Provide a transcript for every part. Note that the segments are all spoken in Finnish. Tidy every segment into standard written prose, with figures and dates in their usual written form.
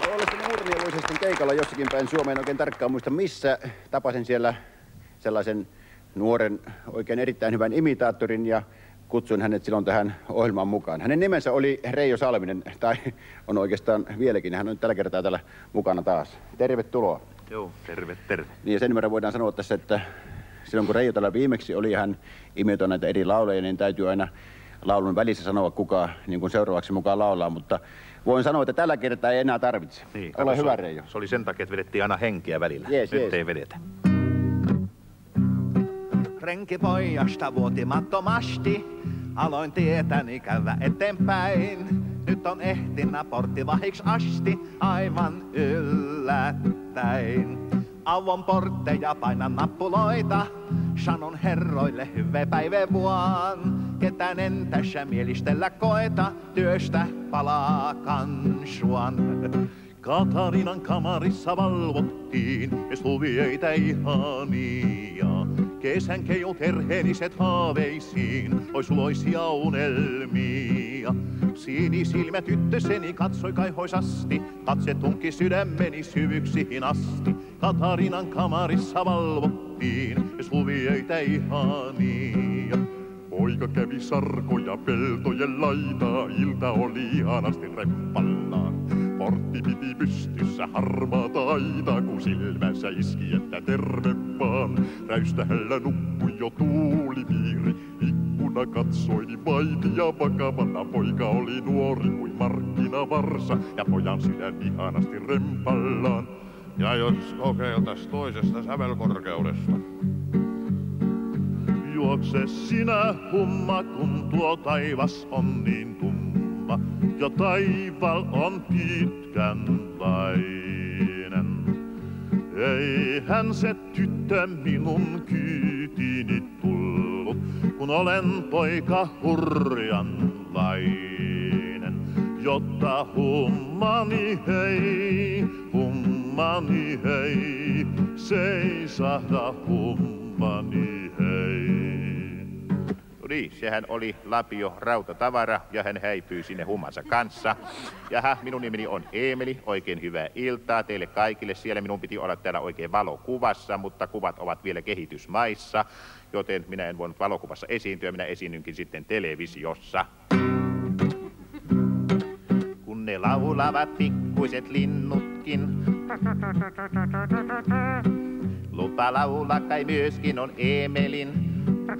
Ollessani muutamia vuosia sitten keikalla jossakin päin Suomeen, oikein tarkkaan muista missä, tapasin siellä sellaisen nuoren, oikein erittäin hyvän imitaattorin ja kutsuin hänet silloin tähän ohjelmaan mukaan. Hänen nimensä oli Reijo Salminen, tai on oikeastaan vieläkin. Hän on tällä kertaa täällä mukana taas. Tervetuloa. Joo, terve, terve. Niin ja sen verran voidaan sanoa tässä, että silloin kun Reijo täällä viimeksi oli ja hän imitoi näitä eri lauleja, niin täytyy aina laulun välissä sanoa, kuka niin kuin seuraavaksi mukaan laulaa, mutta voin sanoa, että tällä kertaa ei enää tarvitse. Niin, ole hyvä, Reijo. Se oli sen takia, että vedettiin aina henkeä välillä. Nyt ei vedetä. Renkipojasta vuotimattomasti aloin tietäni käydä eteenpäin. Nyt on ehtinä porttivahiks asti aivan yllättäin. Avon portteja, painan nappuloita, sanon herroille hyvää päivää vuon. Ketään en tässä mielistellä koeta, työstä palaa kansuan. Katarinan kamarissa valvottiin, jos huvieitä ihania. Kesän keijut erheeniset haaveisiin, ois loisia unelmia. Sinisilmä tyttöseni katsoi kaihoisasti, katse tunki sydämeni syvyksiin asti. Katarinan kamarissa valvottiin, jos huvieitä ihania. Poika kävi sarkoja peltojen laitaa, ilta oli ihanasti rempallaan. Portti piti pystyssä harmaata aitaa, kun silmänsä iski, että terve vaan. Räystähällä nukkui jo tuulipiiri, ikkuna katsoini vaiti ja vakavana. Poika oli nuori kuin markkinavarsa ja pojan sydän ihanasti rempallaan. Ja jos kokeiltais toisesta sävelkorkeudesta. Juokse sinä humma, kun tuo taivas on niin tumma. Ja taival on pitkänlainen. Eihän se tyttö minun kyytiini tullut, kun olen poika hurjanlainen. Jotta hummani hei, seisahda hummani hei. Niin, sehän oli Lapio Rautatavara ja hän häipyi sinne hummansa kanssa. Jaha, minun nimeni on Eemeli, oikein hyvää iltaa teille kaikille. Siellä minun piti olla täällä oikein valokuvassa, mutta kuvat ovat vielä kehitysmaissa, joten minä en voinut valokuvassa esiintyä, minä esiinnynkin sitten televisiossa. Kun ne laulavat pikkuiset linnutkin, lupa laulaa kai myöskin on Eemelin.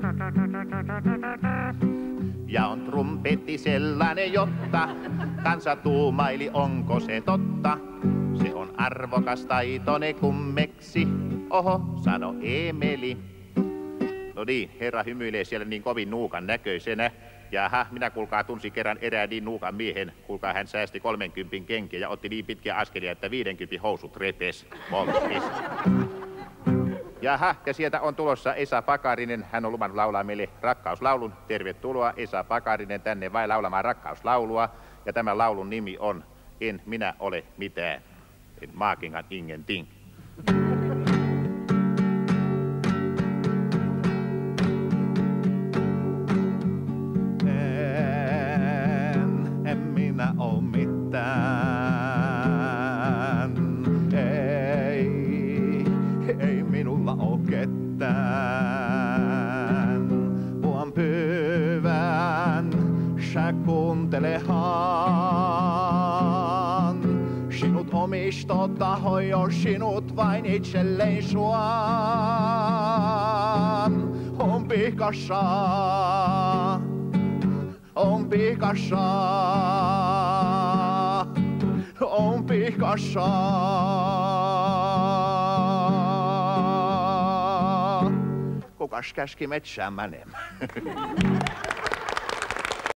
Ja on trumpetti sellainen, jotta kansa tuumaili, onko se totta. Se on arvokas taitone kummeksi, oho, sano Eemeli. No niin, herra hymyilee siellä niin kovin nuukan näköisenä. Jaha, minä kuulkaa tunsin kerran erään niin nuukan miehen. Kuulkaa, hän säästi 30 kenkiä ja otti niin pitkiä askelia, että 50 housut repes. Polttis. Jaha, ja sieltä on tulossa Esa Pakarinen. Hän on luvannut laulaa meille rakkauslaulun. Tervetuloa Esa Pakarinen tänne vai laulamaan rakkauslaulua. Ja tämän laulun nimi on En minä ole mitään. En maakingan ingenting. En minä oo mitään. Ei minulla oo ketään. Vuon pyvän, sä kuuntelehan. Sinut omisto taho, jos sinut vain itselleen suon. On pihkassa, on pihkassa, on pihkassa. Kukas käski metsään menemään?